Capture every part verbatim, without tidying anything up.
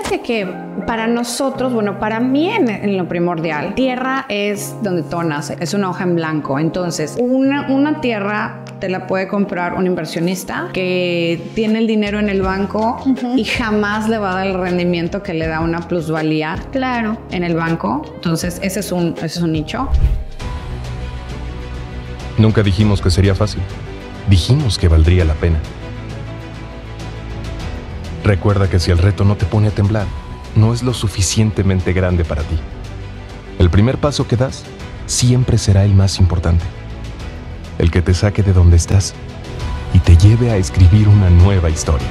fíjate que para nosotros, bueno, para mí en, en lo primordial, tierra es donde todo nace, es una hoja en blanco. Entonces, una, una tierra te la puede comprar un inversionista que tiene el dinero en el banco uh-huh. y jamás le va a dar el rendimiento que le da una plusvalía claro. en el banco. Entonces, ese es un, ese es un nicho. Nunca dijimos que sería fácil. Dijimos que valdría la pena. Recuerda que si el reto no te pone a temblar, no es lo suficientemente grande para ti. El primer paso que das siempre será el más importante. El que te saque de donde estás y te lleve a escribir una nueva historia.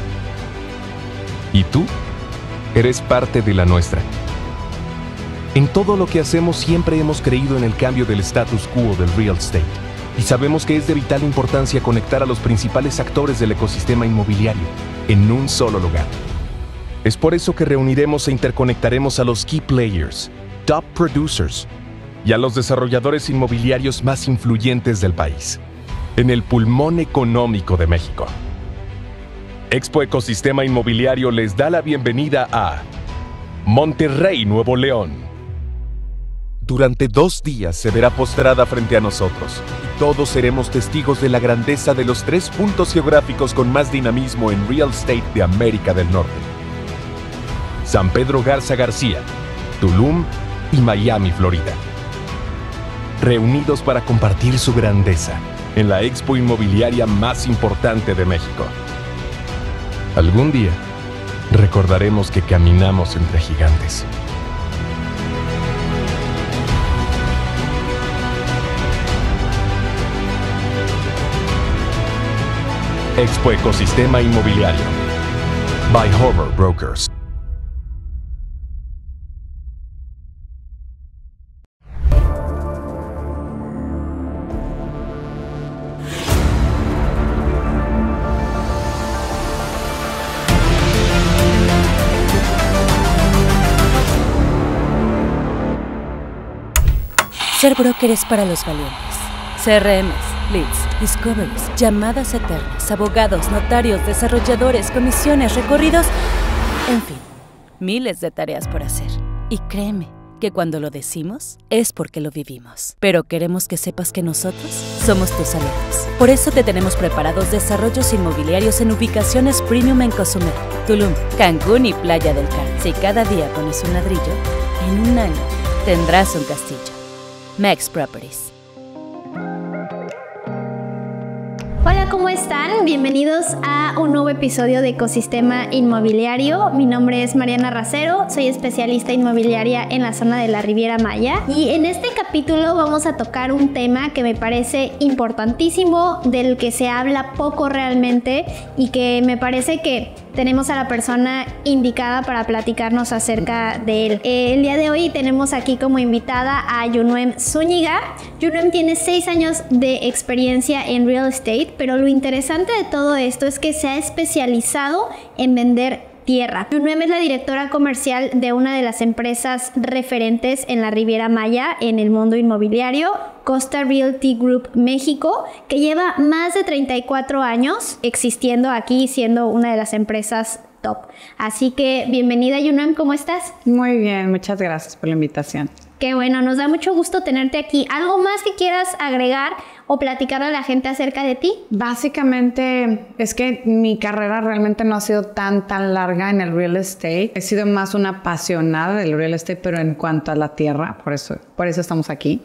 Y tú eres parte de la nuestra. En todo lo que hacemos siempre hemos creído en el cambio del status quo del real estate y sabemos que es de vital importancia conectar a los principales actores del ecosistema inmobiliario en un solo lugar. Es por eso que reuniremos e interconectaremos a los key players, top producers y a los desarrolladores inmobiliarios más influyentes del país, en el pulmón económico de México. Expo Ecosistema Inmobiliario les da la bienvenida a Monterrey, Nuevo León. Durante dos días se verá postrada frente a nosotros y todos seremos testigos de la grandeza de los tres puntos geográficos con más dinamismo en real estate de América del Norte: San Pedro Garza García, Tulum y Miami, Florida. Reunidos para compartir su grandeza en la expo inmobiliaria más importante de México. Algún día recordaremos que caminamos entre gigantes. Expo Ecosistema Inmobiliario by Horror Brokers. Ser broker es para los valientes. C R Ms, leads, discoveries, llamadas eternas, abogados, notarios, desarrolladores, comisiones, recorridos, en fin, miles de tareas por hacer. Y créeme que cuando lo decimos es porque lo vivimos. Pero queremos que sepas que nosotros somos tus aliados. Por eso te tenemos preparados desarrollos inmobiliarios en ubicaciones premium en Cozumel, Tulum, Cancún y Playa del Carmen. Si cada día pones un ladrillo, en un año tendrás un castillo. Mex Properties. Hola, ¿cómo están? Bienvenidos a un nuevo episodio de Ecosistema Inmobiliario. Mi nombre es Mariana Racero, soy especialista inmobiliaria en la zona de la Riviera Maya. Y en este capítulo vamos a tocar un tema que me parece importantísimo, del que se habla poco realmente y que me parece que tenemos a la persona indicada para platicarnos acerca de él. Eh, el día de hoy tenemos aquí como invitada a Yunuem Zúñiga. Yunuem tiene seis años de experiencia en real estate, pero lo interesante de todo esto es que se ha especializado en vender tierra. Yunuem es la directora comercial de una de las empresas referentes en la Riviera Maya en el mundo inmobiliario, Costa Realty Group México, que lleva más de treinta y cuatro años existiendo aquí, siendo una de las empresas top. Así que bienvenida, Yunuem, ¿cómo estás? Muy bien, muchas gracias por la invitación. Qué bueno, nos da mucho gusto tenerte aquí. ¿Algo más que quieras agregar o platicarle a la gente acerca de ti? Básicamente es que mi carrera realmente no ha sido tan tan larga en el real estate. He sido más una apasionada del real estate, pero en cuanto a la tierra, por eso, por eso estamos aquí.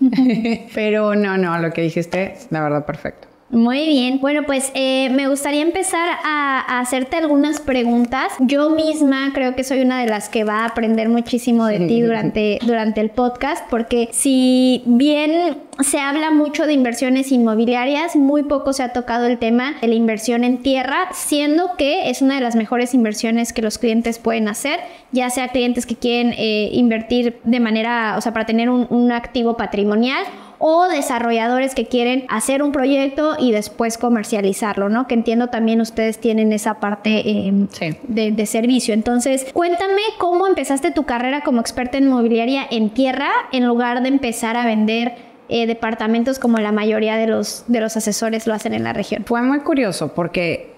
Pero no, no, lo que dijiste, la verdad, perfecto. Muy bien. Bueno, pues eh, me gustaría empezar a, a hacerte algunas preguntas. Yo misma creo que soy una de las que va a aprender muchísimo de ti durante, durante el podcast, porque si bien se habla mucho de inversiones inmobiliarias, muy poco se ha tocado el tema de la inversión en tierra, siendo que es una de las mejores inversiones que los clientes pueden hacer, ya sea clientes que quieren eh, invertir de manera, o sea, para tener un, un activo patrimonial, o desarrolladores que quieren hacer un proyecto y después comercializarlo, ¿no? Que entiendo también ustedes tienen esa parte eh, sí. de, de servicio. Entonces, cuéntame cómo empezaste tu carrera como experta en inmobiliaria en tierra en lugar de empezar a vender Eh, departamentos como la mayoría de los, de los asesores lo hacen en la región. Fue muy curioso porque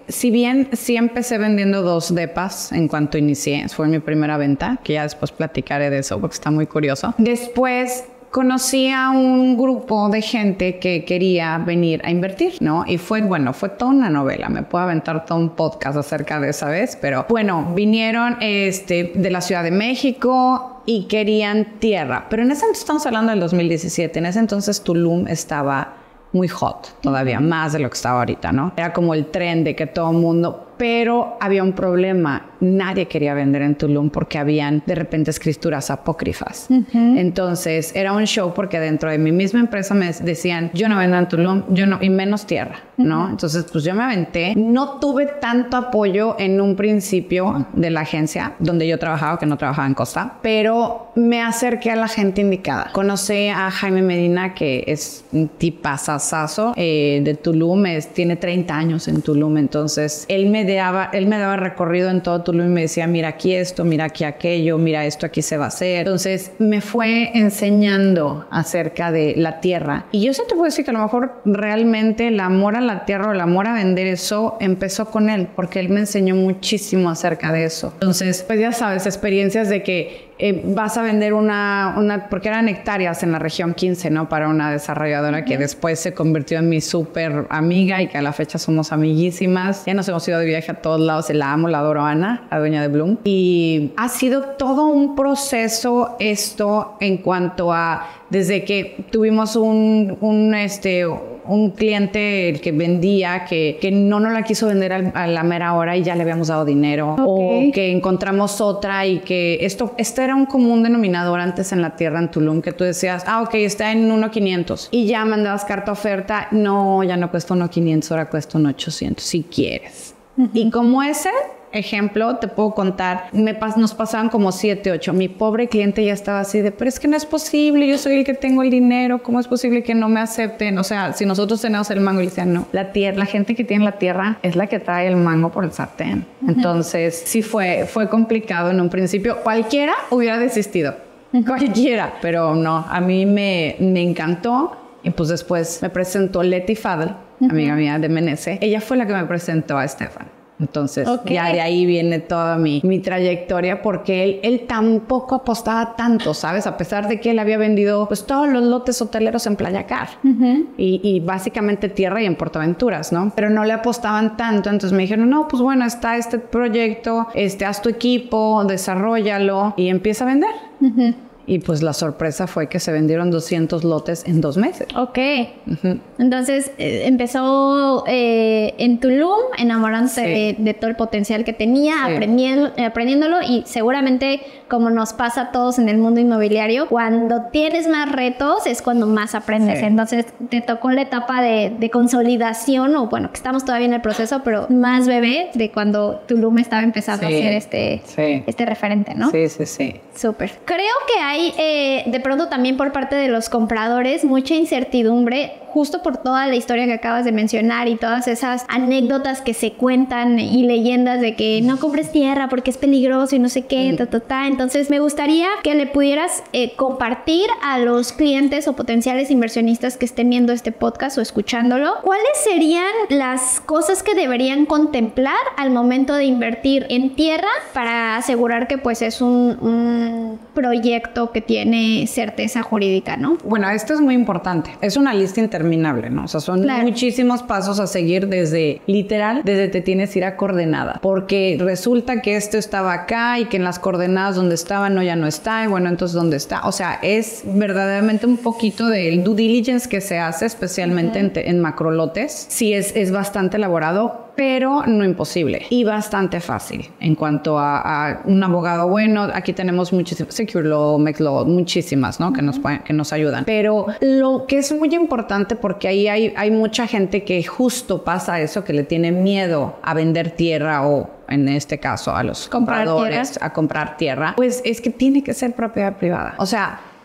si bien sí empecé vendiendo dos depas en cuanto inicié, fue mi primera venta, que ya después platicaré de eso porque está muy curioso. Después conocí a un grupo de gente que quería venir a invertir, ¿no? Y fue, bueno, fue toda una novela. Me puedo aventar todo un podcast acerca de esa vez, pero bueno, vinieron este, de la Ciudad de México y querían tierra. Pero en ese entonces, estamos hablando del dos mil diecisiete, en ese entonces Tulum estaba muy hot, todavía más de lo que estaba ahorita, ¿no? Era como el tren de que todo el mundo... Pero había un problema. Nadie quería vender en Tulum porque habían de repente escrituras apócrifas. Uh-huh. Entonces era un show porque dentro de mi misma empresa me decían, yo no vendo en Tulum, yo no, y menos tierra, ¿no? Uh-huh. Entonces pues yo me aventé. No tuve tanto apoyo en un principio de la agencia donde yo trabajaba, que no trabajaba en Costa, pero me acerqué a la gente indicada. Conocí a Jaime Medina, que es un tipazazazo eh, de Tulum, es, tiene treinta años en Tulum, entonces él me Daba, él me daba recorrido en todo Tulum y me decía, mira aquí esto, mira aquí aquello, mira esto aquí se va a hacer. Entonces me fue enseñando acerca de la tierra. Y yo sí te puedo decir que a lo mejor realmente el amor a la tierra o el amor a vender eso empezó con él, porque él me enseñó muchísimo acerca de eso. Entonces, pues ya sabes, experiencias de que Eh, vas a vender una, una, porque eran hectáreas en la región quince, ¿no? Para una desarrolladora uh-huh. que después se convirtió en mi súper amiga y que a la fecha somos amiguísimas. Ya nos hemos ido de viaje a todos lados. La amo, la adoro, Ana, la dueña de Bloom. Y ha sido todo un proceso esto en cuanto a, desde que tuvimos un, un este... un cliente el que vendía que, que no nos la quiso vender al, a la mera hora y ya le habíamos dado dinero, okay. O que encontramos otra y que esto, este era un común denominador antes en la tierra en Tulum, que tú decías, ah, ok, está en uno quinientos y ya mandabas carta oferta, no, ya no cuesta uno quinientos, ahora cuesta uno ochocientos si quieres. Uh-huh. Y como ese ejemplo, te puedo contar, me pas- nos pasaban como siete, ocho. Mi pobre cliente ya estaba así de, pero es que no es posible, yo soy el que tengo el dinero, ¿cómo es posible que no me acepten? O sea, si nosotros tenemos el mango, y le decían, no, la tierra, la gente que tiene la tierra es la que trae el mango por el sartén. Uh-huh. Entonces, sí fue, fue complicado en un principio. Cualquiera hubiera desistido, uh-huh. Cualquiera, pero no, a mí me, me encantó. Y pues después me presentó Leti Fadel, uh-huh. amiga mía de M N C. Ella fue la que me presentó a Estefan. Entonces, okay. Ya de ahí viene toda mi, mi trayectoria, porque él, él tampoco apostaba tanto, ¿sabes? A pesar de que él había vendido pues todos los lotes hoteleros en Playa Car uh-huh. y, y básicamente tierra y en Portaventuras, ¿no? Pero no le apostaban tanto, entonces me dijeron, no, pues bueno, está este proyecto, este, haz tu equipo, desarróllalo y empieza a vender. Uh-huh. Y pues la sorpresa fue que se vendieron doscientos lotes en dos meses. Ok. Uh-huh. Entonces eh, empezó eh, en Tulum, enamorándose sí. de, de todo el potencial que tenía, sí. aprendiendo, aprendiéndolo, y seguramente, como nos pasa a todos en el mundo inmobiliario, cuando tienes más retos es cuando más aprendes. Sí. Entonces te tocó la etapa de, de consolidación, o bueno, que estamos todavía en el proceso, pero más bebé de cuando Tulum estaba empezando sí. a ser este, sí. este referente, ¿no? Sí, sí, sí. Súper. Creo que hay Hay eh, de pronto también por parte de los compradores mucha incertidumbre, justo por toda la historia que acabas de mencionar y todas esas anécdotas que se cuentan y leyendas de que no compres tierra porque es peligroso y no sé qué, mm. ta, ta, ta. Entonces me gustaría que le pudieras eh, compartir a los clientes o potenciales inversionistas que estén viendo este podcast o escuchándolo, ¿cuáles serían las cosas que deberían contemplar al momento de invertir en tierra para asegurar que pues es un, un proyecto que tiene certeza jurídica, ¿no? Bueno, esto es muy importante. Es una lista interminable, ¿no? O sea, son claro. muchísimos pasos a seguir desde, literal, desde te tienes que ir a coordenada. Porque resulta que esto estaba acá y que en las coordenadas donde estaba no ya no está. Y bueno, entonces ¿dónde está? O sea, es verdaderamente un poquito del due diligence que se hace, especialmente uh-huh. en, en macrolotes. Sí, es, es bastante elaborado, pero no imposible y bastante fácil. En cuanto a, a un abogado bueno, aquí tenemos muchísimas, Secure Law, Make Law, muchísimas, ¿no? Uh-huh. que, nos, que nos ayudan. Pero lo que es muy importante, porque ahí hay, hay mucha gente que justo pasa eso, que le tiene miedo a vender tierra o, en este caso, a los compradores, a comprar tierra, pues es que tiene que ser propiedad privada. O sea,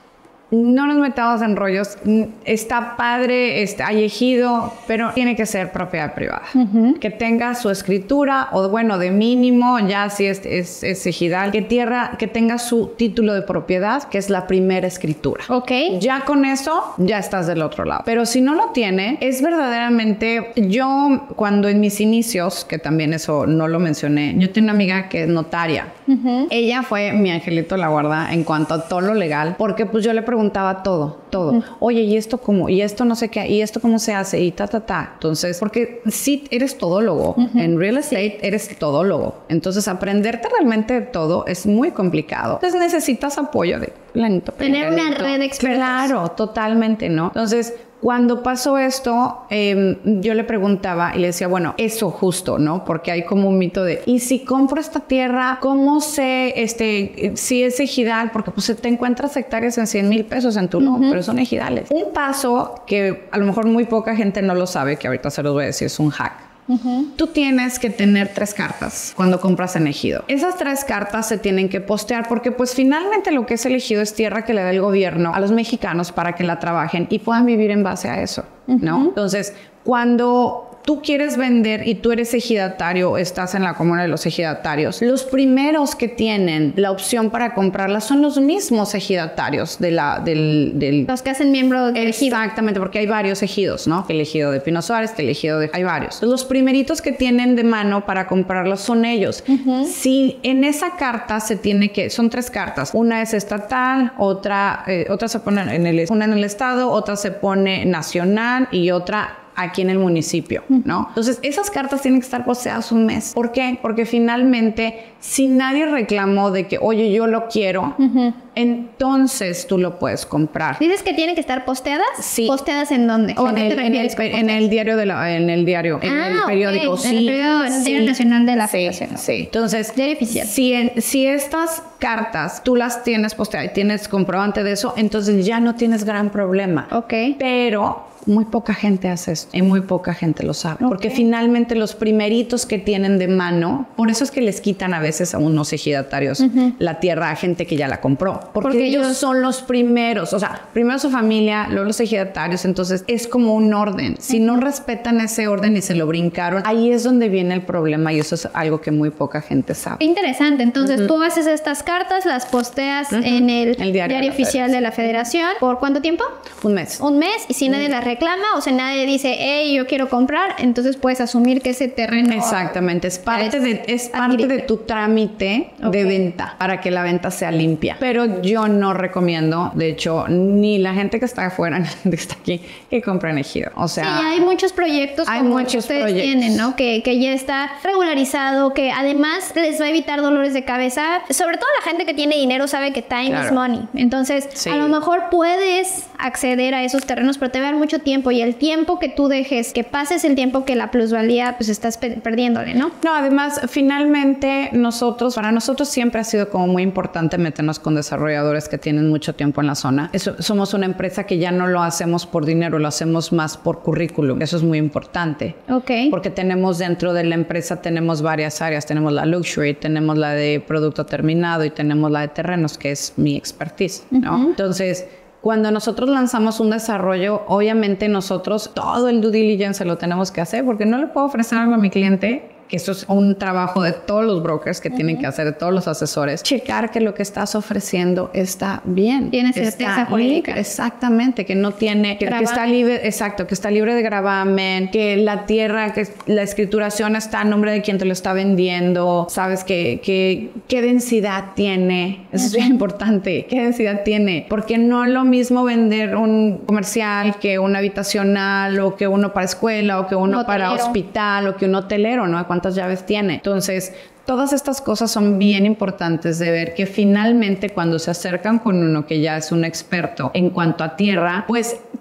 no nos metamos en rollos. Está padre, está, hay ejido, pero tiene que ser propiedad privada. Uh-huh. Que tenga su escritura, o bueno, de mínimo, ya si es, es, es ejidal, que tierra, que tenga su título de propiedad, que es la primera escritura. Ok. Ya con eso, ya estás del otro lado. Pero si no lo tiene, es verdaderamente, yo cuando en mis inicios, que también eso no lo mencioné, yo tengo una amiga que es notaria. Uh-huh. Ella fue mi angelito de la guarda en cuanto a todo lo legal, porque pues yo le preguntaba todo, todo. Uh-huh. Oye, ¿y esto cómo? ¿Y esto no sé qué? ¿Y esto cómo se hace? Y ta, ta, ta. Entonces, porque sí eres todólogo. Uh-huh. En real estate eres todólogo. Entonces, aprenderte realmente de todo es muy complicado. Entonces, necesitas apoyo de planito. Tener una red de expertos. Claro, totalmente, ¿no? Entonces, cuando pasó esto, eh, yo le preguntaba y le decía, bueno, eso justo, ¿no? Porque hay como un mito de, ¿y si compro esta tierra, cómo sé este, si es ejidal? Porque pues te encuentras hectáreas en cien mil pesos en Tulum, uh-huh. pero son ejidales. Un paso que a lo mejor muy poca gente no lo sabe, que ahorita se los voy a decir, es un hack. Uh-huh. Tú tienes que tener tres cartas cuando compras en ejido. Esas tres cartas se tienen que postear porque pues finalmente lo que es el ejido es tierra que le da el gobierno a los mexicanos para que la trabajen y puedan vivir en base a eso, uh-huh. ¿no? Entonces, cuando tú quieres vender y tú eres ejidatario, estás en la comuna de los ejidatarios, los primeros que tienen la opción para comprarla son los mismos ejidatarios de la, del, del... Los que hacen miembro del ejido. Exactamente, porque hay varios ejidos, ¿no? El ejido de Pino Suárez, el ejido de... Hay varios. Los primeritos que tienen de mano para comprarlos son ellos. Uh-huh. Si en esa carta se tiene que... Son tres cartas. Una es estatal, otra, eh, otra se pone en el, una en el estado, otra se pone nacional y otra aquí en el municipio, ¿no? Entonces, esas cartas tienen que estar posteadas un mes. ¿Por qué? Porque finalmente, si nadie reclamó de que, oye, yo lo quiero, uh-huh. entonces tú lo puedes comprar. ¿Dices que tienen que estar posteadas? Sí. ¿Posteadas en dónde? O en, el, en, el, en el diario de la, en el diario, en ah, el periódico. Okay. Sí. En el periódico, en el diario nacional de la sí, Federación. Sí. Entonces, diario oficial. Si, en, si estas cartas tú las tienes posteadas y tienes comprobante de eso, entonces ya no tienes gran problema. Ok. Pero muy poca gente hace esto y muy poca gente lo sabe. Okay. Porque finalmente los primeritos que tienen de mano, por eso es que les quitan a veces a unos ejidatarios uh-huh. la tierra a gente que ya la compró. Porque, porque ellos yo... son los primeros. O sea, primero su familia, luego los ejidatarios. Entonces es como un orden. Si uh-huh. no respetan ese orden y se lo brincaron, ahí es donde viene el problema y eso es algo que muy poca gente sabe. Interesante. Entonces uh-huh. tú haces estas cartas, las posteas uh-huh. en el, el diario, diario de oficial de la Federación. ¿Por cuánto tiempo? Un mes. Un mes. Y si uh-huh. nadie las reclama, o sea, nadie dice, hey, yo quiero comprar, entonces puedes asumir que ese terreno... Exactamente, es parte, de, es parte de tu trámite okay. de venta, para que la venta sea limpia. Pero yo no recomiendo, de hecho, ni la gente que está afuera, ni la gente que está aquí, que compren ejido. O sea... Sí, hay muchos proyectos hay como muchos que ustedes proyectos. tienen, ¿no? Que, que ya está regularizado, que además les va a evitar dolores de cabeza. Sobre todo la gente que tiene dinero sabe que time claro. is money. Entonces, sí. a lo mejor puedes acceder a esos terrenos, pero te va a dar mucho tiempo y el tiempo que tú dejes, que pases el tiempo que la plusvalía, pues estás pe- perdiéndole, ¿no? No, además, finalmente nosotros, para nosotros siempre ha sido como muy importante meternos con desarrolladores que tienen mucho tiempo en la zona. Eso, somos una empresa que ya no lo hacemos por dinero, lo hacemos más por currículum. Eso es muy importante. Ok. Porque tenemos dentro de la empresa, tenemos varias áreas. Tenemos la luxury, tenemos la de producto terminado y tenemos la de terrenos, que es mi expertise, ¿no? Uh-huh. Entonces... Cuando nosotros lanzamos un desarrollo, obviamente nosotros todo el due diligence lo tenemos que hacer porque no le puedo ofrecer algo a mi cliente, que eso es un trabajo de todos los brokers que uh-huh. tienen que hacer, de todos los asesores, checar que lo que estás ofreciendo está bien. Tiene certeza jurídica. Exactamente, que no tiene, que, que está libre, exacto, que está libre de gravamen, que la tierra, que la escrituración está a nombre de quien te lo está vendiendo, sabes que, que qué densidad tiene, eso uh-huh. es bien importante, qué densidad tiene, porque no es lo mismo vender un comercial que un habitacional o que uno para escuela o que uno para hospital o que un hotelero, ¿no? ¿Cuántas llaves tiene? Entonces, todas estas cosas son bien importantes de ver que finalmente cuando se acercan con uno que ya es un experto en cuanto a tierra, pues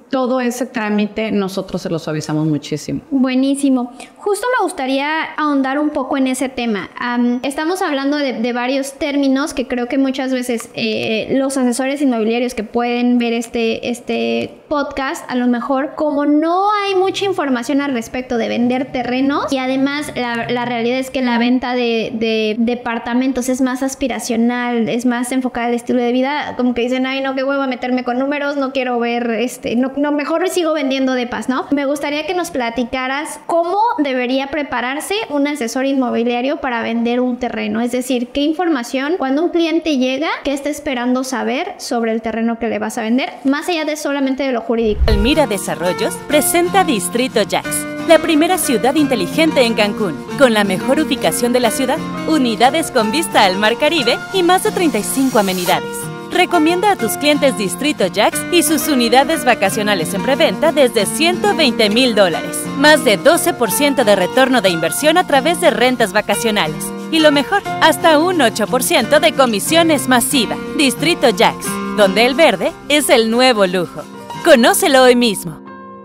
todo ese trámite nosotros se lo suavizamos muchísimo. Buenísimo. Justo me gustaría ahondar un poco en ese tema. Um, estamos hablando de, de varios términos que creo que muchas veces eh, los asesores inmobiliarios que pueden ver este, este podcast, a lo mejor como no hay mucha información al respecto de vender terrenos, y además la, la realidad es que la venta de, de departamentos es más aspiracional, es más enfocada al estilo de vida, como que dicen, ay no, qué huevo meterme con números, no quiero ver, este, no, no mejor sigo vendiendo depas, ¿no? Me gustaría que nos platicaras cómo debería prepararse un asesor inmobiliario para vender un terreno, es decir, qué información cuando un cliente llega, qué está esperando saber sobre el terreno que le vas a vender, más allá de solamente de lo jurídico. Almira Desarrollos presenta Distrito Jax, la primera ciudad inteligente en Cancún, con la mejor ubicación de la ciudad, unidades con vista al Mar Caribe y más de treinta y cinco amenidades. Recomienda a tus clientes Distrito Jax y sus unidades vacacionales en preventa desde ciento veinte mil dólares. Más de doce por ciento de retorno de inversión a través de rentas vacacionales. Y lo mejor, hasta un ocho por ciento de comisiones masiva. Distrito Jax, donde el verde es el nuevo lujo. Conócelo hoy mismo.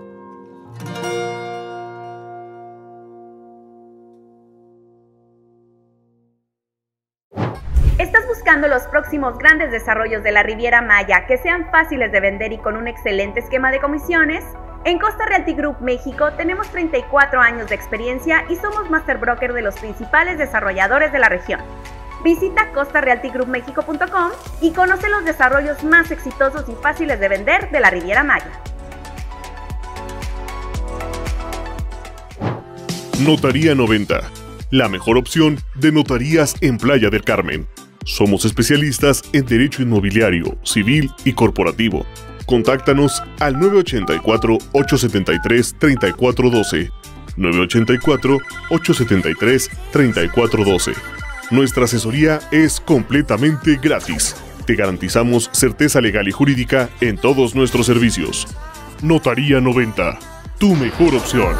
¿Estás buscando los próximos grandes desarrollos de la Riviera Maya que sean fáciles de vender y con un excelente esquema de comisiones? En Costa Realty Group México tenemos treinta y cuatro años de experiencia y somos Master Broker de los principales desarrolladores de la región. Visita costa realty group mexico punto com y conoce los desarrollos más exitosos y fáciles de vender de la Riviera Maya. Notaría noventa, la mejor opción de notarías en Playa del Carmen. Somos especialistas en derecho inmobiliario, civil y corporativo. Contáctanos al nueve ocho cuatro, ocho siete tres, tres cuatro uno dos, nueve ocho cuatro, ocho siete tres, tres cuatro uno dos. Nuestra asesoría es completamente gratis. Te garantizamos certeza legal y jurídica en todos nuestros servicios. Notaría noventa, tu mejor opción.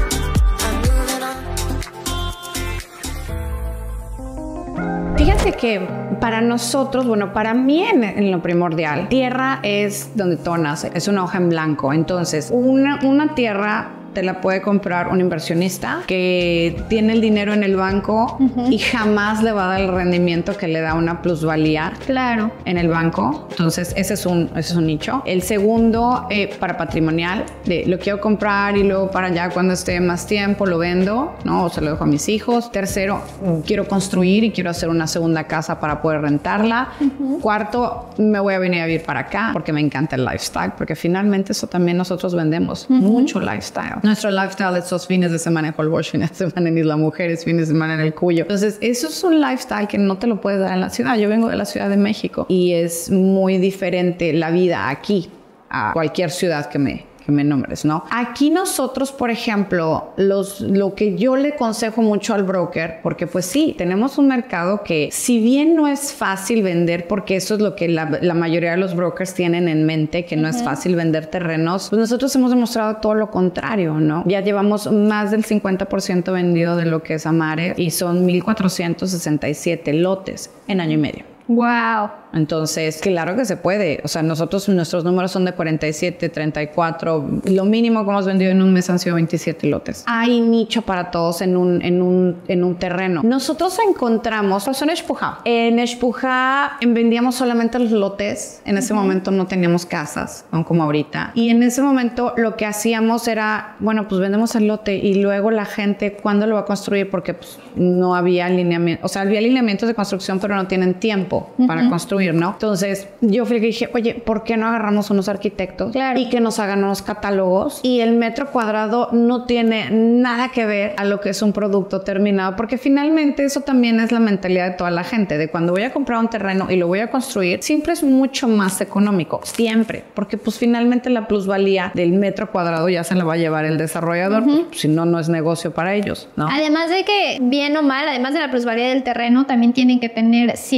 Fíjate que para nosotros, bueno, para mí en, en lo primordial, tierra es donde todo nace, es una hoja en blanco. Entonces, una, una tierra te la puede comprar un inversionista que tiene el dinero en el banco uh-huh. y jamás le va a dar el rendimiento que le da una plusvalía claro. en el banco. Entonces, ese es un, ese es un nicho. El segundo, eh, para patrimonial, de lo quiero comprar y luego para allá cuando esté más tiempo lo vendo, ¿no? O se lo dejo a mis hijos. Tercero, quiero construir y quiero hacer una segunda casa para poder rentarla. Uh-huh. Cuarto, me voy a venir a vivir para acá porque me encanta el lifestyle, porque finalmente eso también nosotros vendemos, uh-huh. mucho lifestyle. Nuestro lifestyle es esos fines de semana en Holbox, fines de semana en Isla Mujeres, fines de semana en El Cuyo. Entonces, eso es un lifestyle que no te lo puedes dar en la ciudad. Yo vengo de la Ciudad de México y es muy diferente la vida aquí a cualquier ciudad que me... que me nombres, ¿no? Aquí nosotros, por ejemplo, los, lo que yo le aconsejo mucho al broker, porque pues sí, tenemos un mercado que si bien no es fácil vender, porque eso es lo que la, la mayoría de los brokers tienen en mente, que no uh-huh. es fácil vender terrenos, pues nosotros hemos demostrado todo lo contrario, ¿no? Ya llevamos más del cincuenta por ciento vendido de lo que es Amare y son mil cuatrocientos sesenta y siete lotes en año y medio. Wow. Entonces, claro que se puede. O sea, nosotros, nuestros números son de cuarenta y siete, treinta y cuatro. Lo mínimo que hemos vendido en un mes han sido veintisiete lotes. Hay nicho para todos en un, en un, en un terreno. Nosotros encontramos, pues en Xpujá. En Xpujá vendíamos solamente los lotes. En ese uh-huh. momento no teníamos casas, no como ahorita. Y en ese momento lo que hacíamos era, bueno, pues vendemos el lote y luego la gente, ¿cuándo lo va a construir? Porque pues, no había alineamiento. O sea, había alineamientos de construcción, pero no tienen tiempo uh-huh. para construir, ¿no? Entonces, yo fui y dije, oye, ¿por qué no agarramos unos arquitectos claro. y que nos hagan unos catálogos? Y el metro cuadrado no tiene nada que ver a lo que es un producto terminado, porque finalmente eso también es la mentalidad de toda la gente, de cuando voy a comprar un terreno y lo voy a construir, siempre es mucho más económico, siempre, porque pues finalmente la plusvalía del metro cuadrado ya se la va a llevar el desarrollador, uh-huh. pues, si no, no es negocio para ellos, ¿no? Además de que, bien o mal, además de la plusvalía del terreno, también tienen que tener cierto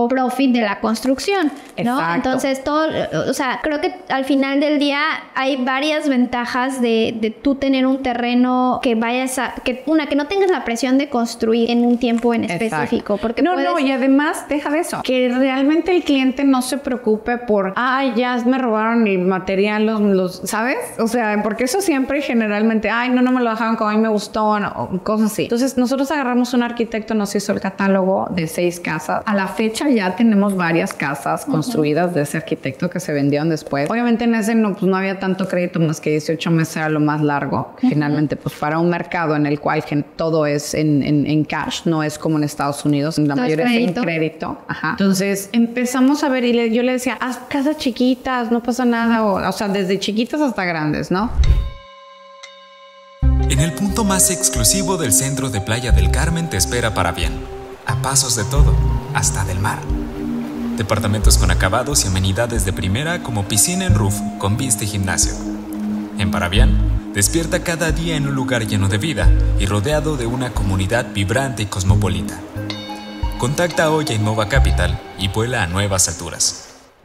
puro profit de la construcción, ¿no? Exacto. Entonces, todo, o sea, creo que al final del día hay varias ventajas de, de tú tener un terreno que vayas a, que una, que no tengas la presión de construir en un tiempo en específico. Porque no, puedes... no, y además, deja de eso, que realmente el cliente no se preocupe por, ay, ya me robaron el material, los, los, ¿sabes? O sea, porque eso siempre generalmente, ay, no, no me lo dejaron como a mí me gustó, no, o cosas así. Entonces, nosotros agarramos un arquitecto, nos hizo el catálogo de seis casas. A la fecha ya tenemos varias casas uh-huh. construidas de ese arquitecto que se vendieron después. Obviamente en ese no, pues no había tanto crédito, más que dieciocho meses era lo más largo. Uh-huh. Finalmente, pues para un mercado en el cual todo es en, en, en cash, no es como en Estados Unidos, la todo mayoría es es en crédito. Ajá. Entonces empezamos a ver y le, yo le decía, haz casas chiquitas, no pasa nada, o, o sea, desde chiquitas hasta grandes, ¿no? En el punto más exclusivo del centro de Playa del Carmen te espera Parabian. A pasos de todo, hasta del mar. Departamentos con acabados y amenidades de primera como piscina en roof con vista y gimnasio. En Parabian, despierta cada día en un lugar lleno de vida y rodeado de una comunidad vibrante y cosmopolita. Contacta hoy a Innova Capital y vuela a nuevas alturas.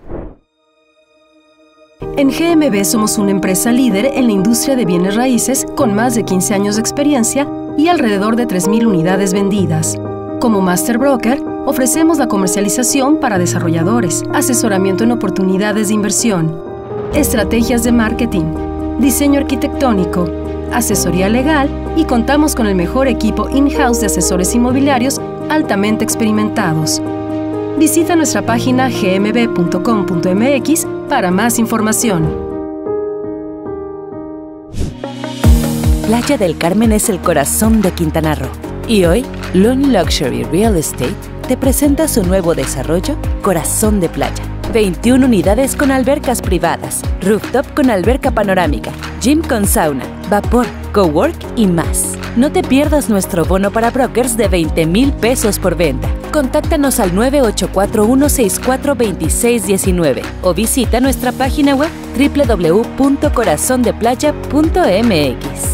En G M B somos una empresa líder en la industria de bienes raíces con más de quince años de experiencia y alrededor de tres mil unidades vendidas. Como Master Broker, ofrecemos la comercialización para desarrolladores, asesoramiento en oportunidades de inversión, estrategias de marketing, diseño arquitectónico, asesoría legal y contamos con el mejor equipo in-house de asesores inmobiliarios altamente experimentados. Visita nuestra página g m b punto com punto m x para más información. Playa del Carmen es el corazón de Quintana Roo. Y hoy, Lone Luxury Real Estate te presenta su nuevo desarrollo, Corazón de Playa. veintiuna unidades con albercas privadas, rooftop con alberca panorámica, gym con sauna, vapor, cowork y más. No te pierdas nuestro bono para brokers de veinte mil pesos por venta. Contáctanos al nueve ocho cuatro uno seis cuatro dos seis uno nueve o visita nuestra página web doble u doble u doble u punto corazón de playa punto m x.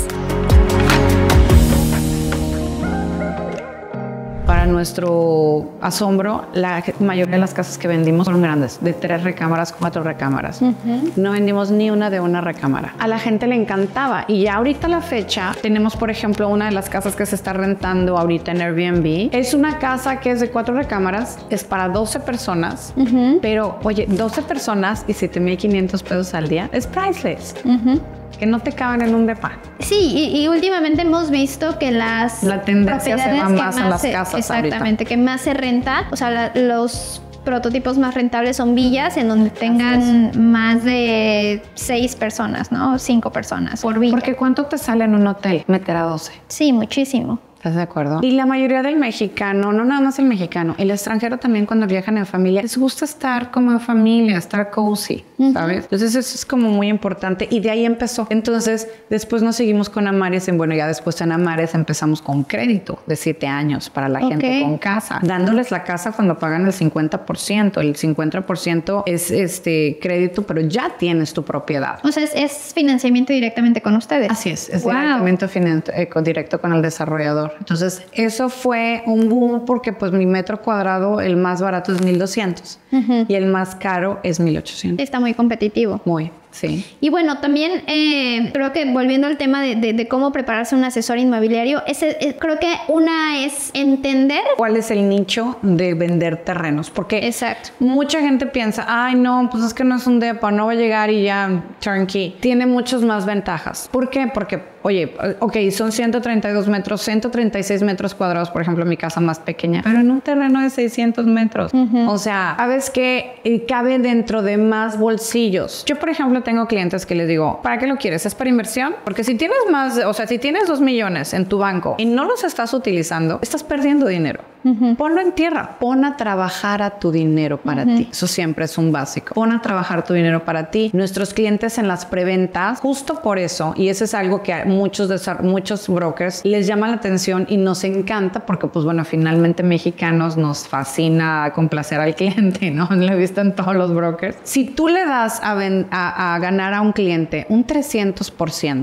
Para nuestro asombro, la mayoría de las casas que vendimos fueron grandes, de tres recámaras, cuatro recámaras. Uh-huh. No vendimos ni una de una recámara. A la gente le encantaba y ya ahorita a la fecha tenemos, por ejemplo, una de las casas que se está rentando ahorita en Airbnb. Es una casa que es de cuatro recámaras, es para doce personas, uh-huh. pero oye, doce personas y siete mil quinientos pesos al día es priceless. Uh-huh. Que no te caben en un depa. Sí, y, y últimamente hemos visto que las la tendencia se va más a las casas. Exactamente, ahorita. Que más se renta. O sea, la, los prototipos más rentables son villas en donde tengan más de seis personas, ¿no? Cinco personas por villa. Porque ¿cuánto te sale en un hotel meter a doce? Sí, muchísimo. ¿Estás de acuerdo? Y la mayoría del mexicano, no nada más el mexicano, el extranjero también cuando viajan en familia, les gusta estar como en familia, estar cozy, uh-huh. ¿sabes? Entonces eso es como muy importante y de ahí empezó. Entonces después nos seguimos con Amares, en bueno, ya después en Amares empezamos con crédito de siete años para la okay. gente con casa, dándoles la casa cuando pagan el cincuenta por ciento. El cincuenta por ciento es este crédito, pero ya tienes tu propiedad. O sea, es, es financiamiento directamente con ustedes. Así es, es wow. directamente finan- eh, directo con el desarrollador. Entonces, eso fue un boom porque pues mi metro cuadrado, el más barato es mil doscientos uh-huh. y el más caro es mil ochocientos. Está muy competitivo. Muy, sí. Y bueno, también eh, creo que volviendo al tema de, de, de cómo prepararse un asesor inmobiliario, ese, eh, creo que una es entender cuál es el nicho de vender terrenos. Porque exacto. mucha gente piensa, ay no, pues es que no es un depa, no va a llegar y ya turnkey. Tiene muchas más ventajas. ¿Por qué? Porque oye, ok, son ciento treinta y dos metros, ciento treinta y seis metros cuadrados, por ejemplo, mi casa más pequeña, pero en un terreno de seiscientos metros. Uh-huh. O sea, sabes que eh, cabe dentro de más bolsillos. Yo, por ejemplo, tengo clientes que les digo, ¿para qué lo quieres? ¿Es para inversión? Porque si tienes más, o sea, si tienes dos millones en tu banco y no los estás utilizando, estás perdiendo dinero. Uh-huh. Ponlo en tierra. Pon a trabajar a tu dinero para uh-huh. ti. Eso siempre es un básico. Pon a trabajar tu dinero para ti. Nuestros clientes en las preventas, justo por eso, y eso es algo que a muchos, muchos brokers les llama la atención y nos encanta porque, pues bueno, finalmente mexicanos nos fascina complacer al cliente, ¿no? Lo he visto en todos los brokers. Si tú le das a, ven, a, a ganar a un cliente un trescientos por ciento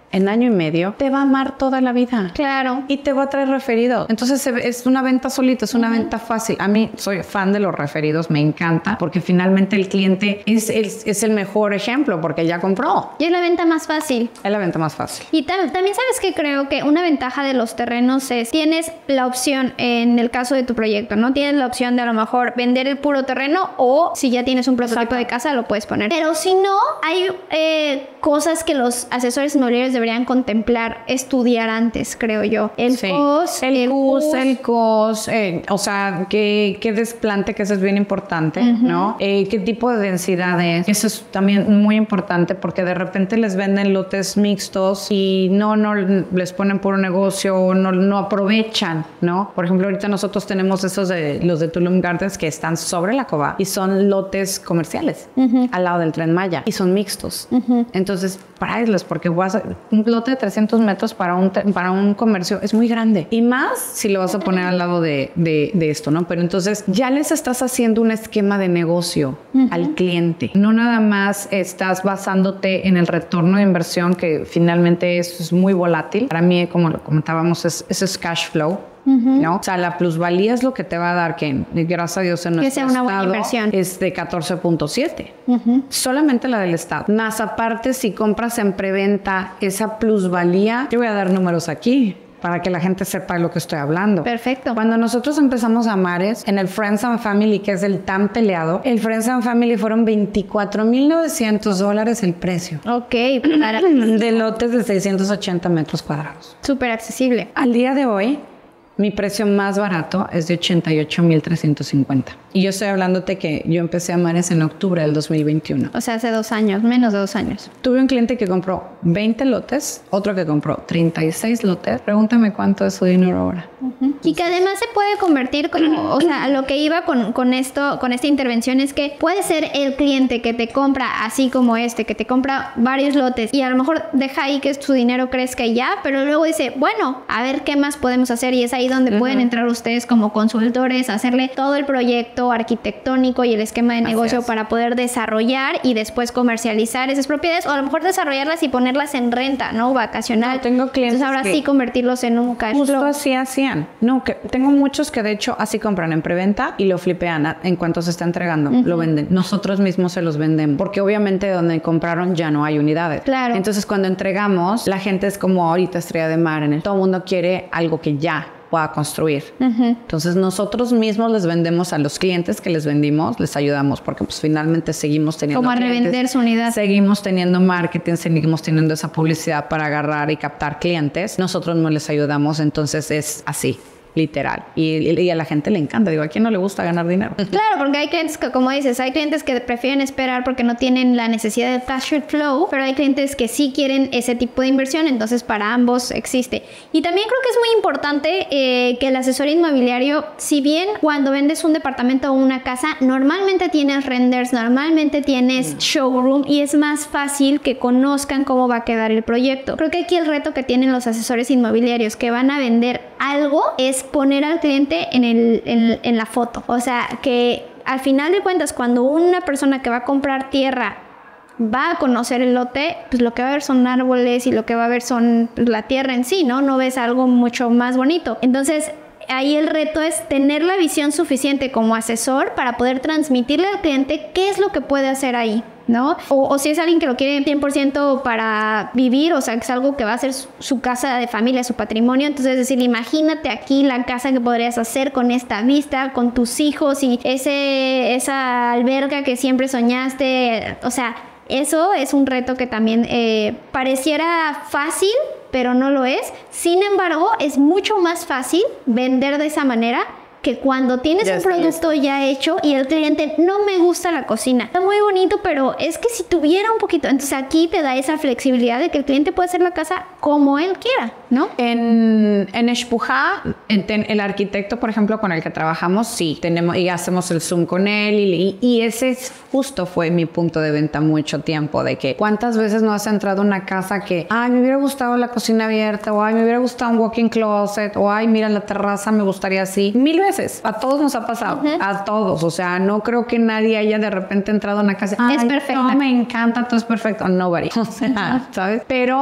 en año y medio, te va a amar toda la vida. Claro. Y te va a traer referidos. Entonces es una venta solita, es una uh-huh. venta fácil. A mí soy fan de los referidos, me encanta, porque finalmente el cliente es, es, es el mejor ejemplo, porque ya compró. Y es la venta más fácil. Es la venta más fácil. Y tam- también sabes que creo que una ventaja de los terrenos es, tienes la opción en el caso de tu proyecto, ¿no? Tienes la opción de a lo mejor vender el puro terreno o si ya tienes un prototipo Exacto. de casa lo puedes poner. Pero si no, hay eh, cosas que los asesores inmobiliarios deberían contemplar, estudiar antes, creo yo. El sí. C O S, el, el C O S, C U S. el C O S, eh, o sea, qué, qué desplante, que eso es bien importante, uh-huh. ¿no? Eh, qué tipo de densidad es, eso es también muy importante porque de repente les venden lotes mixtos y no, no les ponen puro negocio o no, no aprovechan, ¿no? Por ejemplo, ahorita nosotros tenemos esos de los de Tulum Gardens que están sobre la Cova y son lotes comerciales uh-huh. al lado del Tren Maya y son mixtos. Uh-huh. Entonces, paraíslos, porque vas a, un lote de trescientos metros para un, para un comercio es muy grande. Y más si lo vas a poner al lado de, de, de esto, ¿no? Pero entonces ya les estás haciendo un esquema de negocio uh-huh. al cliente. No nada más estás basándote en el retorno de inversión, que finalmente es, es muy volátil. Para mí, como lo comentábamos, es, es cash flow. Uh-huh. ¿No? O sea, la plusvalía es lo que te va a dar que, gracias a Dios, en nuestro que sea una buena inversión. Es de catorce punto siete. Uh-huh. Solamente la del Estado. Más aparte, si compras en preventa esa plusvalía, yo voy a dar números aquí para que la gente sepa de lo que estoy hablando. Perfecto. Cuando nosotros empezamos a Mares, en el Friends and Family, que es el tan peleado, el Friends and Family fueron veinticuatro mil novecientos dólares el precio. Ok. Para... de lotes de seiscientos ochenta metros cuadrados. Súper accesible. Al día de hoy, mi precio más barato es de ochenta y ocho mil trescientos cincuenta. Y yo estoy hablándote que yo empecé a Mares en octubre del dos mil veintiuno. O sea, hace dos años, menos de dos años. Tuve un cliente que compró veinte lotes, otro que compró treinta y seis lotes. Pregúntame cuánto es su dinero ahora. Uh-huh. Y que además se puede convertir como, o sea, lo que iba con, con esto, con esta intervención es que puede ser el cliente que te compra así como este, que te compra varios lotes y a lo mejor deja ahí que su dinero crezca y ya, pero luego dice, bueno, a ver qué más podemos hacer, y es ahí donde uh-huh. pueden entrar ustedes como consultores, hacerle todo el proyecto arquitectónico y el esquema de negocio para poder desarrollar y después comercializar esas propiedades, o a lo mejor desarrollarlas y ponerlas en renta, ¿no? Vacacional. No, tengo clientes. Entonces ahora que sí convertirlos en un cash flow. Justo así hacían. No, que tengo muchos que de hecho así compran en preventa y lo flipean a, en cuanto se está entregando, uh-huh. lo venden. Nosotros mismos se los vendemos, porque obviamente donde compraron ya no hay unidades. Claro. Entonces cuando entregamos, la gente es como ahorita Estrella de Mar, en el todo el mundo quiere algo que ya pueda construir. Uh-huh. Entonces nosotros mismos les vendemos a los clientes que les vendimos, les ayudamos porque pues finalmente seguimos teniendo como a clientes, revender su unidad. Seguimos teniendo marketing, seguimos teniendo esa publicidad para agarrar y captar clientes. Nosotros no les ayudamos, entonces es así. Literal. Y, y a la gente le encanta. Digo, ¿a quién no le gusta ganar dinero? Claro, porque hay clientes que, como dices, hay clientes que prefieren esperar porque no tienen la necesidad de cash flow, pero hay clientes que sí quieren ese tipo de inversión, entonces para ambos existe. Y también creo que es muy importante eh, que el asesor inmobiliario, si bien cuando vendes un departamento o una casa, normalmente tienes renders, normalmente tienes mm. showroom, y es más fácil que conozcan cómo va a quedar el proyecto. Creo que aquí el reto que tienen los asesores inmobiliarios que van a vender algo es poner al cliente en, el, en, en la foto. O sea, que al final de cuentas, cuando una persona que va a comprar tierra va a conocer el lote, pues lo que va a ver son árboles y lo que va a ver son pues, la tierra en sí, ¿no? No ves algo mucho más bonito. Entonces, ahí el reto es tener la visión suficiente como asesor para poder transmitirle al cliente qué es lo que puede hacer ahí, ¿no? O, o si es alguien que lo quiere cien por ciento para vivir, o sea, que es algo que va a ser su, su casa de familia, su patrimonio. Entonces, es decir, imagínate aquí la casa que podrías hacer con esta vista, con tus hijos y ese, esa alberca que siempre soñaste. O sea, eso es un reto que también eh, pareciera fácil, pero no lo es. Sin embargo, es mucho más fácil vender de esa manera que cuando tienes ya un producto es. ya hecho y el cliente no me gusta la cocina. Está muy bonito, pero es que si tuviera un poquito, entonces aquí te da esa flexibilidad de que el cliente puede hacer la casa como él quiera, ¿no? En, en Xpujá, en, en, el arquitecto, por ejemplo, con el que trabajamos, sí, tenemos y hacemos el Zoom con él y, y ese es, justo fue mi punto de venta mucho tiempo, de que cuántas veces no has entrado a una casa que, ay, me hubiera gustado la cocina abierta, o ay, me hubiera gustado un walk-in closet, o ay, mira la terraza, me gustaría así. Mil veces. A todos nos ha pasado, uh-huh. a todos. O sea, no creo que nadie haya de repente entrado a una casa. Es perfecto. No, me encanta, todo es perfecto. Nobody. O sea, uh-huh. ¿sabes? Pero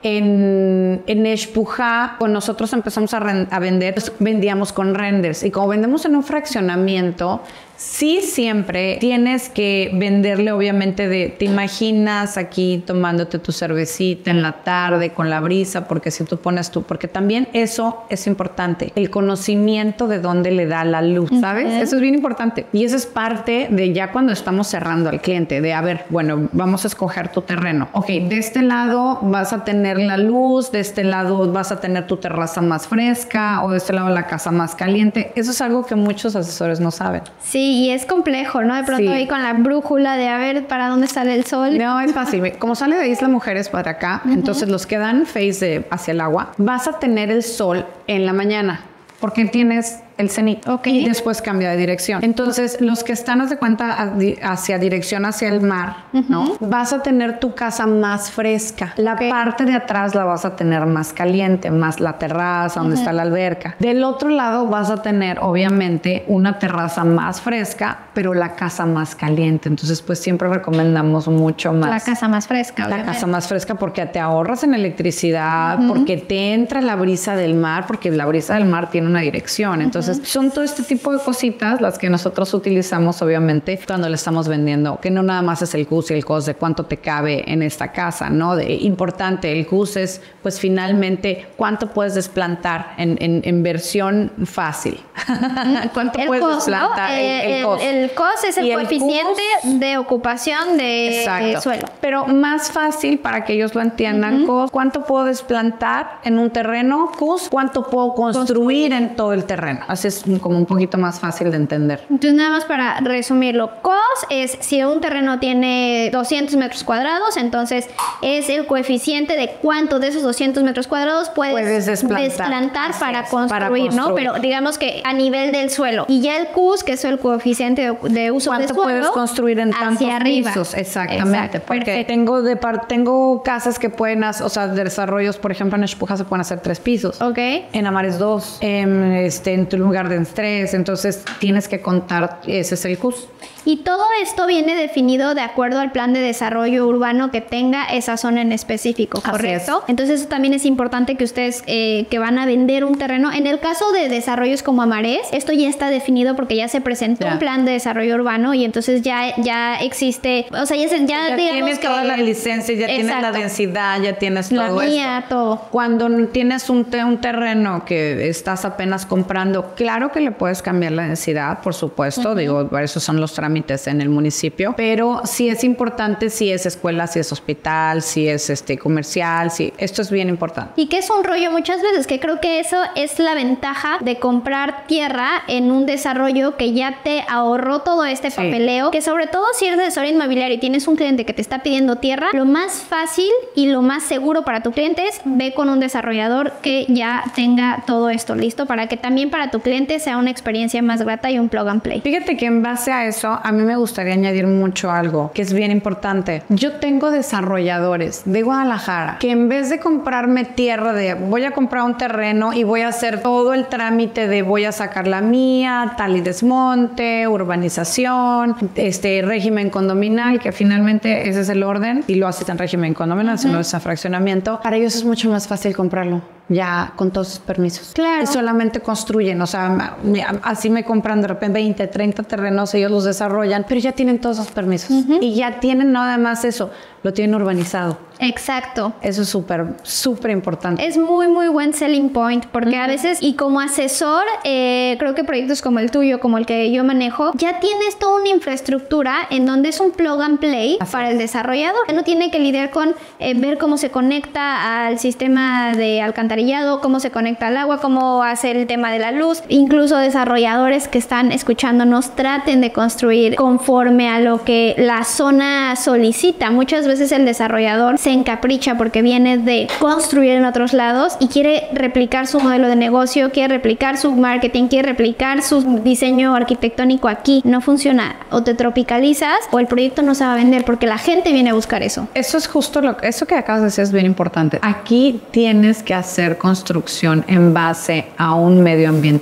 en, en Xpujá, cuando nosotros empezamos a, a vender, pues vendíamos con renders. Y como vendemos en un fraccionamiento, sí siempre tienes que venderle, obviamente, de, te imaginas aquí tomándote tu cervecita en la tarde con la brisa, porque si tú pones tú, porque también eso es importante, el conocimiento de dónde le da la luz, ¿sabes? Uh-huh. Eso es bien importante. Y eso es parte de ya cuando estamos cerrando al cliente, de a ver, bueno, vamos a escoger tu terreno. Ok, de este lado vas a tener la luz, de este lado vas a tener tu terraza más fresca o de este lado la casa más caliente. Eso es algo que muchos asesores no saben. Sí. Y es complejo, ¿no? De pronto sí. ahí con la brújula de a ver para dónde sale el sol. No, es fácil. Como sale de Isla Mujeres para acá, uh-huh. entonces los que dan face de, hacia el agua, vas a tener el sol en la mañana, porque tienes el cenit, okay. y después cambia de dirección. Entonces, los que están, haz de cuenta, hacia dirección hacia el mar, uh-huh. ¿no? Vas a tener tu casa más fresca. La okay. parte de atrás la vas a tener más caliente, más la terraza, donde uh-huh. está la alberca. Del otro lado vas a tener, obviamente, una terraza más fresca, pero la casa más caliente. Entonces, pues siempre recomendamos mucho más. La casa más fresca, La obviamente. casa más fresca porque te ahorras en electricidad, uh-huh. porque te entra la brisa del mar, porque la brisa del mar tiene una dirección. Entonces, uh-huh. son todo este tipo de cositas las que nosotros utilizamos, obviamente, cuando le estamos vendiendo, que no nada más es el C U S y el C O S de cuánto te cabe en esta casa, ¿no? De, importante, el C U S es, pues, finalmente, cuánto puedes desplantar en, en, en versión fácil. ¿Cuánto el puedes C O S, desplantar? ¿no? El, el, el, C O S. el C O S es el y coeficiente el C U S, de ocupación de, de suelo. Pero más fácil para que ellos lo entiendan, uh-huh. C O S, ¿cuánto puedo desplantar en un terreno? C U S, ¿cuánto puedo construir, construir en todo el terreno? Así es como un poquito más fácil de entender. Entonces, nada más para resumirlo, C O S es si un terreno tiene doscientos metros cuadrados, entonces es el coeficiente de cuánto de esos doscientos metros cuadrados puedes, puedes desplantar, desplantar para, es, construir, para construir, ¿no? Pero digamos que a nivel del suelo. Y ya el C U S, que es el coeficiente de, de uso de suelo, ¿cuánto puedes construir en tantos arriba. pisos? Exactamente. Exacto, porque perfecto. tengo de par, tengo casas que pueden, o sea, desarrollos, por ejemplo, en Xpujá se pueden hacer tres pisos. Ok. En Amares dos, en, este, en Tulum Gardens tres. Entonces tienes que contar, ese es el C U S. Y todo esto viene definido de acuerdo al plan de desarrollo urbano que tenga esa zona en específico, ¿correcto? Entonces eso también es importante que ustedes eh, que van a vender un terreno, en el caso de desarrollos como Amarés, esto ya está definido porque ya se presentó ya. un plan de desarrollo urbano y entonces ya, ya existe, o sea, ya, se, ya, ya digamos tienes que, toda la licencia, ya exacto. tienes la densidad, ya tienes la todo mía, esto. todo. Cuando tienes un, un terreno que estás apenas comprando, claro que le puedes cambiar la densidad, por supuesto, uh-huh. digo, esos son los trámites en el municipio, pero sí es importante si es escuela, si es hospital, si es este comercial, si esto es bien importante. Y que es un rollo muchas veces, que creo que eso es la ventaja de comprar tierra en un desarrollo que ya te ahorró todo este sí. papeleo, que sobre todo si eres asesor inmobiliario y tienes un cliente que te está pidiendo tierra, lo más fácil y lo más seguro para tu cliente es ve con un desarrollador que ya tenga todo esto listo para que también para tu cliente sea una experiencia más grata y un plug and play. Fíjate que en base a eso, a mí me gustaría añadir mucho algo que es bien importante. Yo tengo desarrolladores de Guadalajara que en vez de comprarme tierra de voy a comprar un terreno y voy a hacer todo el trámite de voy a sacar la mía, tal y desmonte, urbanización, este régimen condominal, que finalmente ese es el orden y lo haces en régimen condominal, uh-huh. si no es a fraccionamiento, para ellos es mucho más fácil comprarlo ya con todos sus permisos. Claro. Y solamente construyen, o sea, así me compran de repente veinte, treinta terrenos, ellos los desarrollan, pero ya tienen todos esos permisos. Uh-huh. Y ya tienen nada más eso, lo tienen urbanizado. Exacto. Eso es súper, súper importante. Es muy, muy buen selling point, porque uh-huh. a veces, y como asesor, eh, creo que proyectos como el tuyo, como el que yo manejo, ya tienes toda una infraestructura en donde es un plug and play Así para es. el desarrollador. Ya no tiene que lidiar con eh, ver cómo se conecta al sistema de alcantarillado, cómo se conecta al agua, cómo hacer el tema de la luz. Incluso desarrolladores que están escuchándonos, traten de construir conforme a lo que la zona solicita. Muchas veces el desarrollador se encapricha porque viene de construir en otros lados y quiere replicar su modelo de negocio, quiere replicar su marketing, quiere replicar su diseño arquitectónico aquí. No funciona. O te tropicalizas o el proyecto no se va a vender porque la gente viene a buscar eso. Eso es justo lo que, eso que acabas de decir es bien importante. Aquí tienes que hacer construcción en base a un medio ambiente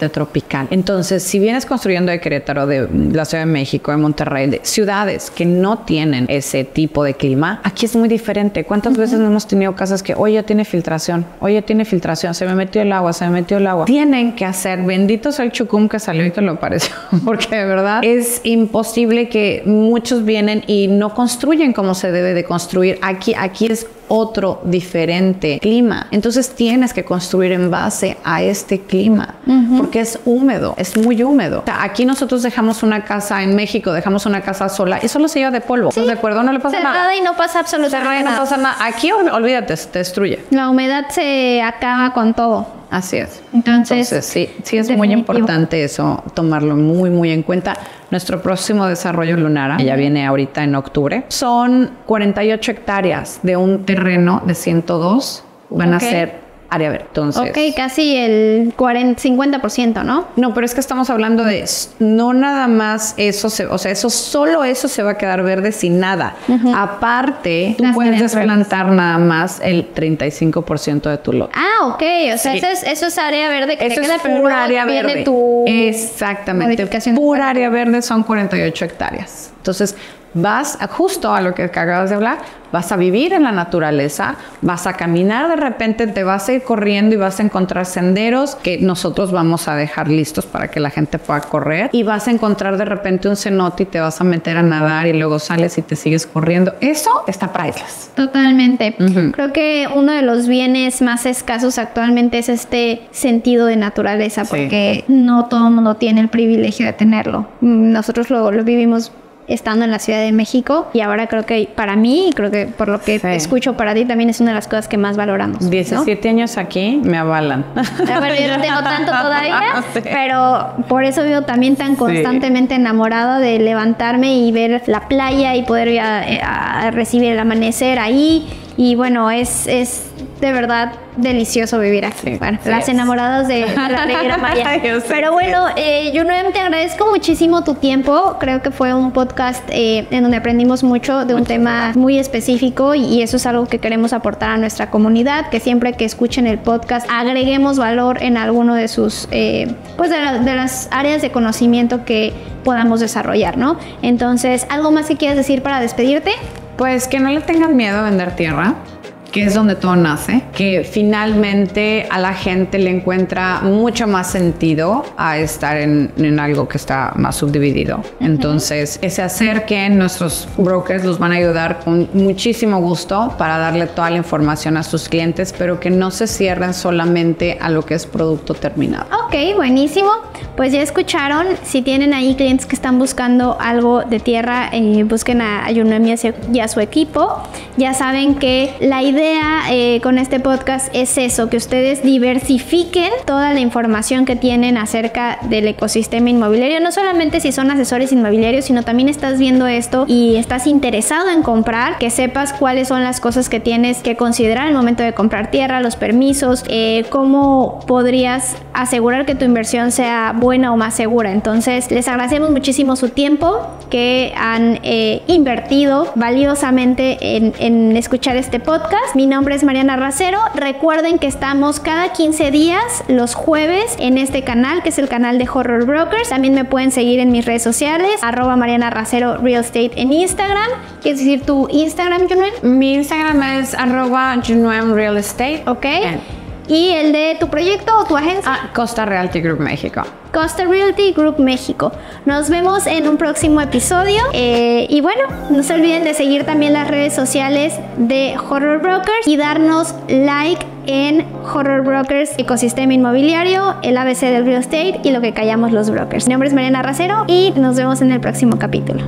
medio tropical. Entonces, si vienes construyendo de Querétaro, de la Ciudad de México, de Monterrey, de ciudades que no tienen ese tipo de clima, aquí es muy diferente. ¿Cuántas uh-huh. veces no hemos tenido casas que, oye, tiene filtración, oye, tiene filtración, se me metió el agua, se me metió el agua? Tienen que hacer, bendito sea el chucum que salió y que lo pareció, porque de verdad es imposible que muchos vienen y no construyen como se debe de construir. Aquí, aquí es otro diferente clima. Entonces tienes que construir en base a este clima, uh-huh. porque es húmedo, es muy húmedo. O sea, aquí nosotros dejamos una casa en México, dejamos una casa sola y solo se lleva de polvo. Sí. ¿Estás de acuerdo? No le pasa Cerrada nada. y no pasa absolutamente Cerrada y no nada. pasa nada. Aquí, olvídate, te destruye. La humedad se acaba con todo. Así es. Entonces, Entonces sí, sí es definitivo. muy importante eso, tomarlo muy, muy en cuenta. Nuestro próximo desarrollo Lunara, que ya viene ahorita en octubre, son cuarenta y ocho hectáreas de un terreno de ciento dos. Van okay. a ser área verde. Entonces, ok, casi el cuarenta, cincuenta por ciento, ¿no? No, pero es que estamos hablando de no nada más eso, se, o sea, eso solo eso se va a quedar verde sin nada. Uh-huh. Aparte, tú Las puedes desplantar verdes. Nada más el treinta y cinco por ciento de tu lote. Ah, ok, o sea, sí. eso, es, eso es área verde que eso te queda, es pero pura área viene verde. Tu exactamente, pura área verde son cuarenta y ocho hectáreas. Entonces, vas a, justo a lo que acabas de hablar, vas a vivir en la naturaleza, vas a caminar, de repente te vas a ir corriendo y vas a encontrar senderos que nosotros vamos a dejar listos para que la gente pueda correr, y vas a encontrar de repente un cenote y te vas a meter a nadar y luego sales y te sigues corriendo. Eso está para islas. Totalmente. Uh-huh. Creo que uno de los bienes más escasos actualmente es este sentido de naturaleza, porque sí. no todo el mundo tiene el privilegio de tenerlo. Nosotros lo, lo vivimos estando en la Ciudad de México, y ahora creo que para mí, y creo que por lo que sí. escucho para ti, también es una de las cosas que más valoramos. diecisiete ¿no? años aquí me avalan. Bueno, yo no tengo tanto todavía, sí. pero por eso vivo también tan constantemente sí. enamorada de levantarme y ver la playa y poder ir a, a recibir el amanecer ahí. Y bueno, es, es de verdad delicioso vivir aquí. Sí, bueno, sí las es. enamoradas de, de la Riviera Maya. Pero bueno, eh, Junuem, te agradezco muchísimo tu tiempo. Creo que fue un podcast eh, en donde aprendimos mucho de un tema muy específico, y, y eso es algo que queremos aportar a nuestra comunidad, que siempre que escuchen el podcast agreguemos valor en alguno de sus, eh, pues de, la, de las áreas de conocimiento que podamos desarrollar, ¿no? Entonces, ¿algo más que quieras decir para despedirte? Pues que no le tengan miedo a vender tierra, que es donde todo nace, que finalmente a la gente le encuentra mucho más sentido a estar en, en algo que está más subdividido. Uh-huh. Entonces, que se acerquen, nuestros brokers los van a ayudar con muchísimo gusto para darle toda la información a sus clientes, pero que no se cierren solamente a lo que es producto terminado. Ok, buenísimo. Pues ya escucharon, si tienen ahí clientes que están buscando algo de tierra, eh, busquen a Junuem y a su equipo. Ya saben que la idea Eh, con este podcast es eso, que ustedes diversifiquen toda la información que tienen acerca del ecosistema inmobiliario, no solamente si son asesores inmobiliarios, sino también estás viendo esto y estás interesado en comprar, que sepas cuáles son las cosas que tienes que considerar al momento de comprar tierra, los permisos, eh, cómo podrías asegurar que tu inversión sea buena o más segura. Entonces, les agradecemos muchísimo su tiempo que han eh, invertido valiosamente en, en escuchar este podcast. Mi nombre es Mariana Racero. Recuerden que estamos cada quince días los jueves en este canal, que es el canal de Horror Brokers. También me pueden seguir en mis redes sociales, arroba Mariana Racero Real Estate en Instagram. ¿Quieres decir tu Instagram, Junuem? Mi Instagram es arroba Junuem Real Estate. Ok. And ¿y el de tu proyecto o tu agencia? Ah, Costa Realty Group México. Costa Realty Group México. Nos vemos en un próximo episodio. Eh, y bueno, no se olviden de seguir también las redes sociales de Horror Brokers y darnos like en Horror Brokers, ecosistema inmobiliario, el A B C del real estate y lo que callamos los brokers. Mi nombre es Mariana Racero y nos vemos en el próximo capítulo.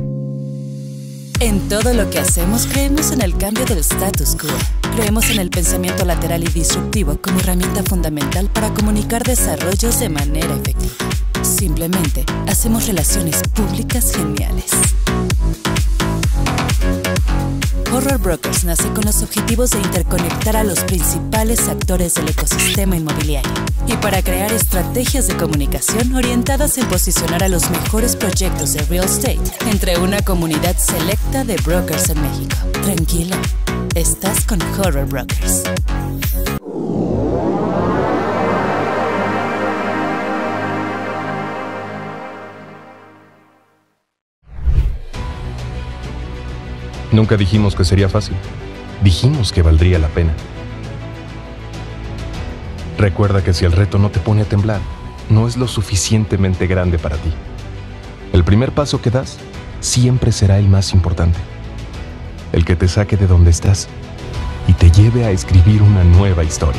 En todo lo que hacemos creemos en el cambio del status quo. Creemos en el pensamiento lateral y disruptivo como herramienta fundamental para comunicar desarrollos de manera efectiva. Simplemente hacemos relaciones públicas geniales. Horror Brokers nace con los objetivos de interconectar a los principales actores del ecosistema inmobiliario y para crear estrategias de comunicación orientadas en posicionar a los mejores proyectos de real estate entre una comunidad selecta de brokers en México. Tranquila, estás con Horror Brokers. Nunca dijimos que sería fácil. Dijimos que valdría la pena. Recuerda que si el reto no te pone a temblar, no es lo suficientemente grande para ti. El primer paso que das siempre será el más importante. El que te saque de donde estás y te lleve a escribir una nueva historia.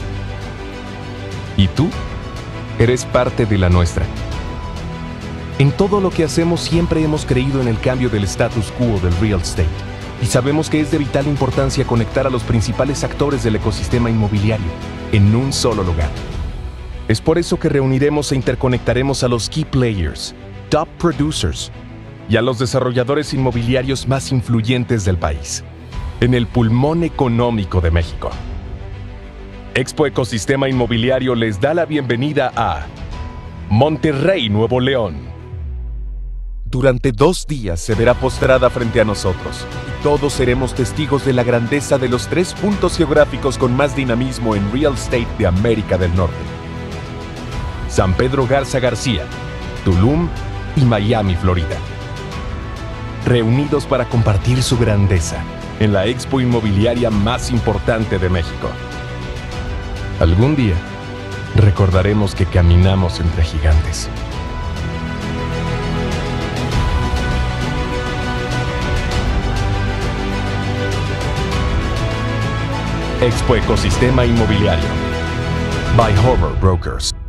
¿Y tú? Eres parte de la nuestra. En todo lo que hacemos siempre hemos creído en el cambio del status quo del real estate y sabemos que es de vital importancia conectar a los principales actores del ecosistema inmobiliario en un solo lugar. Es por eso que reuniremos e interconectaremos a los key players, top producers y a los desarrolladores inmobiliarios más influyentes del país, en el pulmón económico de México. Expo Ecosistema Inmobiliario les da la bienvenida a Monterrey, Nuevo León. Durante dos días se verá postrada frente a nosotros y todos seremos testigos de la grandeza de los tres puntos geográficos con más dinamismo en real estate de América del Norte: San Pedro Garza García, Tulum y Miami, Florida. Reunidos para compartir su grandeza en la expo inmobiliaria más importante de México. Algún día recordaremos que caminamos entre gigantes. Expo Ecosistema Inmobiliario by Horror Brokers.